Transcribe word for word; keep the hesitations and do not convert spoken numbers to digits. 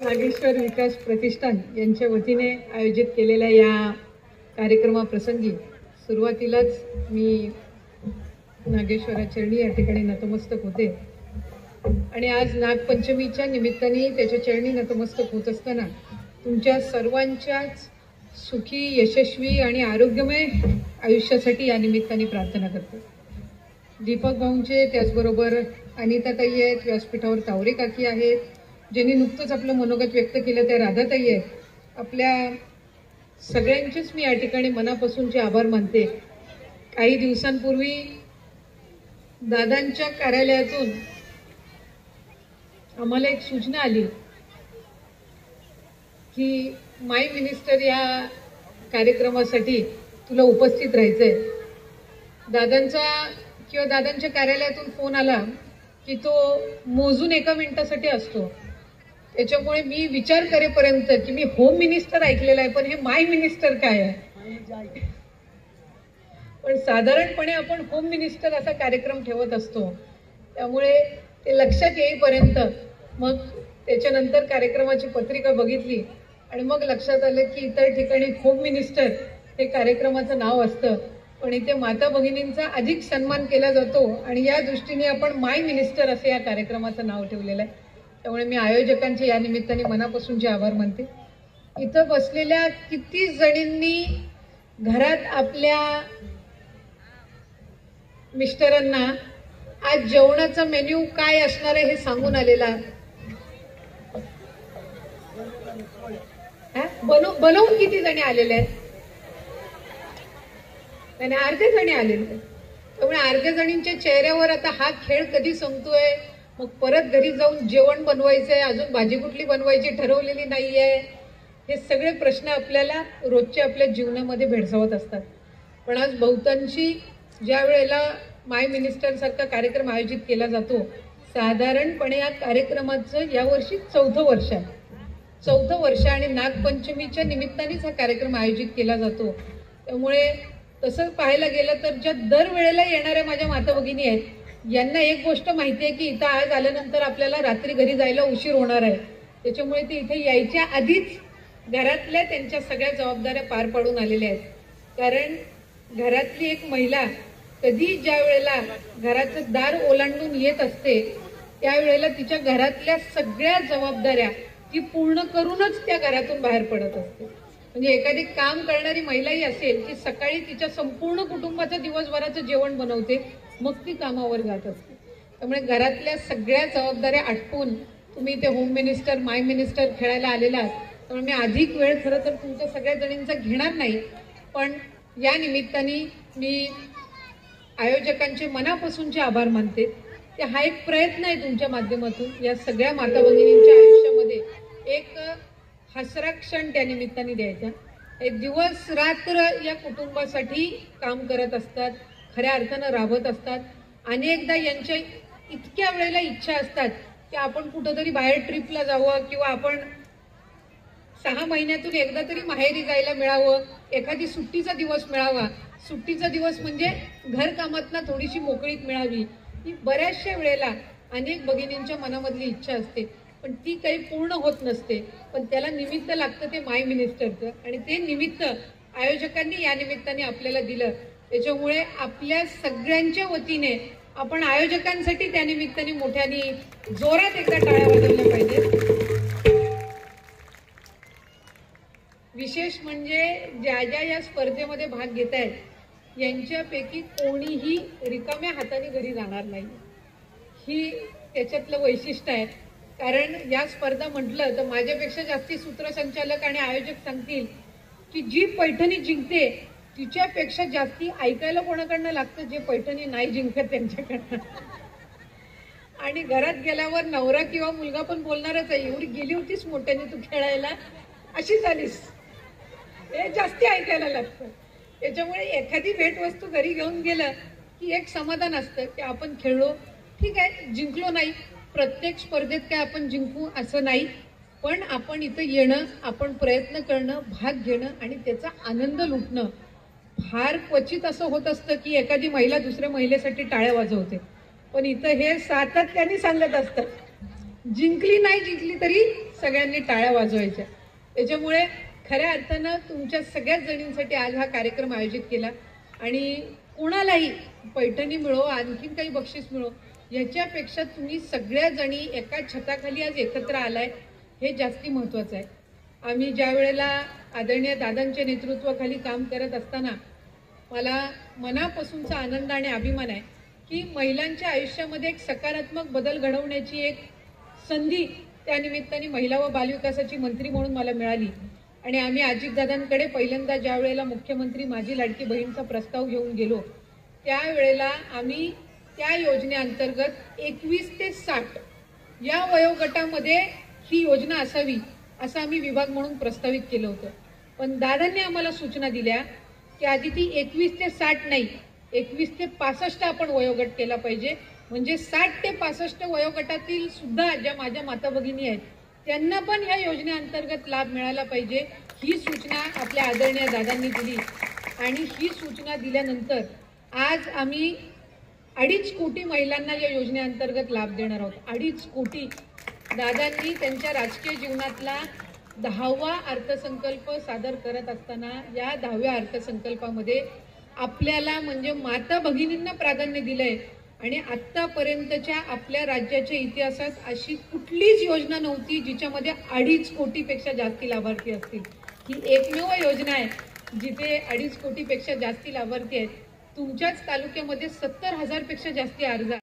नागेश्वर विकास प्रतिष्ठान यांच्या वतीने आयोजित केलेल्या या कार्यक्रमाप्रसंगी सुरुवातीलाच मी नागेश्वराचरणी या ठिकाणी नतमस्तक होते आणि आज नागपंचमीच्या निमित्ताने त्याच्या चरणी नतमस्तक होत असताना तुमच्या सर्वांच्याच सुखी यशस्वी आणि आरोग्यमय आयुष्यासाठी या निमित्ताने प्रार्थना करते। दीपक भाऊंचे त्याचबरोबर अनिताताई आहेत, व्यासपीठावर तावरे काकी आहेत, ज्यांनी नुकतंच आपलं मनोगत व्यक्त केलं त्या राधाताई आहेत, आपल्या सगळ्यांचेच मी या ठिकाणी मनापासूनचे आभार मानते। काही दिवसांपूर्वी दादांच्या कार्यालयातून आम्हाला एक सूचना आली की माय मिनिस्टर या कार्यक्रमासाठी तुला उपस्थित राहायचंय। दादांचा किंवा दादांच्या कार्यालयातून फोन आला की तो मोजून एका मिनिटासाठी असतो, त्याच्यामुळे मी विचार करेपर्यंत की मी होम मिनिस्टर ऐकलेलं आहे पण हे माय मिनिस्टर काय आहे, पण साधारणपणे आपण होम मिनिस्टर असा कार्यक्रम ठेवत असतो, त्यामुळे ते लक्षात येईपर्यंत मग त्याच्यानंतर कार्यक्रमाची पत्रिका बघितली आणि मग लक्षात आलं की इतर ठिकाणी होम मिनिस्टर हे कार्यक्रमाचं नाव असतं, पण इथे माता भगिनींचा अधिक सन्मान केला जातो आणि या दृष्टीने आपण माय मिनिस्टर असे या कार्यक्रमाचं नाव ठेवलेलं आहे। त्यामुळे मी आयोजकांचे या निमित्ताने मनापासूनचे आभार मानते। इथं बसलेल्या किती जणींनी घरात आपल्या मिस्टरांना आज जेवणाचा मेन्यू काय असणार आहे हे सांगून आलेला, बनव बनवून किती जणी आलेले आहेत? आणि अर्ध्या जणी आलेले आहेत। त्यामुळे अर्ध्या जणींच्या चेहऱ्यावर आता हा खेळ कधी संपतोय, मग परत घरी जाऊन जेवण बनवायचंय, अजून भाजी कुठली बनवायची ठरवलेली नाहीये, हे सगळे प्रश्न आपल्याला रोजच्या आपल्या जीवनामध्ये भेडसावत असतात। पण आज बहुतांशी ज्या वेळेला माय मिनिस्टर सारखा कार्यक्रम आयोजित केला जातो, साधारणपणे या कार्यक्रमाचं यावर्षी चौथं वर्ष आहे, चौथं वर्ष आणि नागपंचमीच्या निमित्तानेच हा कार्यक्रम आयोजित केला जातो। त्यामुळे तसं पाहायला गेलं तर ज्या दरवेळेला येणाऱ्या माझ्या माता भगिनी आहेत, यांना एक गोष्ट माहिती आहे की इथं आज आल्यानंतर आपल्याला रात्री घरी जायला उशीर होणार आहे, त्याच्यामुळे ते इथे यायच्या आधीच घरातल्या त्यांच्या सगळ्या जबाबदाऱ्या पार पाडून आलेल्या आहेत। कारण घरातली एक महिला कधी ज्या वेळेला घराचं दार ओलांडून येत असते त्यावेळेला तिच्या घरातल्या सगळ्या जबाबदाऱ्या ती पूर्ण करूनच त्या घरातून बाहेर पडत असते। म्हणजे एखादी काम करणारी महिलाही असेल की सकाळी तिच्या संपूर्ण कुटुंबाचं दिवसभराचं जेवण बनवते, मग ती कामावर जात असते। त्यामुळे घरातल्या सगळ्या जबाबदाऱ्या आटपून तुम्ही इथे होम मिनिस्टर माय मिनिस्टर खेळायला आलेला आहात, त्यामुळे मी अधिक वेळ खरं तर तुमच्या सगळ्या जणींचा घेणार नाही, पण या निमित्ताने मी आयोजकांचे मनापासूनचे आभार मानते। ते हा एक प्रयत्न आहे तुमच्या माध्यमातून या सगळ्या माता भगिनींच्या आयुष्यामध्ये एक हसरा क्षण त्या निमित्ताने द्यायचा। एक दिवस रात्र या कुटुंबासाठी काम करत असतात, खऱ्या अर्थानं राबत असतात। अनेकदा यांच्या इतक्या वेळेला इच्छा असतात की आपण कुठंतरी बाहेर ट्रिपला जावं किंवा आपण सहा महिन्यातून एकदा तरी माहेरी जायला मिळावं, एखादी सुट्टीचा दिवस मिळावा, सुट्टीचा दिवस म्हणजे घरकामातनं थोडीशी मोकळीक मिळावी, ही बऱ्याचशा वेळेला अनेक भगिनींच्या मनामधली इच्छा असते, पण ती काही पूर्ण होत नसते। पण त्याला निमित्त लागतं ते माय मिनिस्टरचं, आणि ते निमित्त आयोजकांनी या निमित्ताने आपल्याला दिलं। त्याच्यामुळे आपल्या सगळ्यांच्या वतीने आपण आयोजकांसाठी त्या निमित्ताने मोठ्याने जोरात एकदा टाळ्या वाजवल्या पाहिजे। विशेष म्हणजे ज्या ज्या या स्पर्धेमध्ये भाग घेत आहेत यांच्यापैकी कोणीही रिकाम्या हाताने घरी जाणार नाही, ही त्याच्यातलं वैशिष्ट्य आहे। कारण या स्पर्धा म्हटलं तर माझ्यापेक्षा जास्ती सूत्रसंचालक आणि आयोजक सांगतील की जी पैठणी जिंकते तिच्यापेक्षा जास्ती ऐकायला कोणाकडनं लागतं जे पैठणी नाही जिंकत त्यांच्याकडनं। आणि घरात गेल्यावर नवरा किंवा मुलगा पण बोलणारच आहे, एवढी गेली होतीस मोठ्याने तू खेळायला, अशी झालीस, हे जास्ती ऐकायला लागतं। त्याच्यामुळे एखादी भेटवस्तू घरी घेऊन गेलं की एक समाधान असतं की आपण खेळलो, ठीक आहे जिंकलो नाही, प्रत्येक स्पर्धेत काय आपण जिंकू असं नाही, पण आपण इथं येणं, आपण प्रयत्न करणं, भाग घेणं आणि त्याचा आनंद लुटणं। फार क्वचित असं होत असतं की एखादी महिला दुसऱ्या महिलेसाठी टाळ्या वाजवते, पण इथं हे सातत्याने सांगत असतात जिंकली नाही जिंकली तरी सगळ्यांनी टाळ्या वाजवायच्या. त्याच्यामुळे खऱ्या अर्थानं तुमच्या सगळ्याच जणींसाठी आज हा कार्यक्रम आयोजित केला आणि कोणालाही पैठणी मिळो आणखीन काही बक्षीस मिळो याच्यापेक्षा तुम्ही सगळ्या जणी एका छताखाली आज एकत्र आलाय हे जास्ती महत्वाचं आहे. आम्ही ज्या वेळेला आदरणीय दादांच्या नेतृत्वाखाली काम करत असताना मला मनापासूनचा आनंद आणि अभिमान आहे की महिलांच्या आयुष्यामध्ये एक सकारात्मक बदल घडवण्याची एक संधी त्या निमित्ताने महिला व बालविकासाची मंत्री म्हणून मला मिळाली आणि आम्ही अजितदादांकडे पहिल्यांदा ज्या वेळेला मुख्यमंत्री माझी लाडकी बहीणचा प्रस्ताव घेऊन गेलो त्यावेळेला आम्ही त्या योजनेअंतर्गत एकवीस ते साठ या वयोगटामध्ये ही योजना असावी असं आम्ही विभाग म्हणून प्रस्तावित केलं होतं. पण दादांनी आम्हाला सूचना दिल्या की आधी ती एकवीस ते साठ नाही एकवीस ते पासष्ट आपण वयोगट केला पाहिजे म्हणजे साठ ते पासष्ट वयोगटातील सुद्धा ज्या माझ्या माता भगिनी आहेत त्यांना पण ह्या योजनेअंतर्गत लाभ मिळाला पाहिजे ही सूचना आपल्या आदरणीय दादांनी दिली आणि ही सूचना दिल्यानंतर आज आम्ही अडीच कोटी महिलांना या योजनेअंतर्गत लाभ देणार आहोत. अडीच कोटी. दादांनी त्यांच्या राजकीय जीवनातला दहावा अर्थसंकल्प सादर करत असताना या दहाव्या अर्थसंकल्पामध्ये आपल्याला म्हणजे माता भगिनींना प्राधान्य दिलंय आणि आतापर्यंतच्या आपल्या राज्याच्या इतिहासात अशी कुठलीच योजना नव्हती जिच्यामध्ये अडीच कोटीपेक्षा जास्ती लाभार्थी असतील. ही एकमेव योजना आहे जिथे अडीच कोटीपेक्षा जास्ती लाभार्थी आहेत. तुमच्याच तालुक्यामध्ये सत्तर हजार पेक्षा जास्ती अर्ज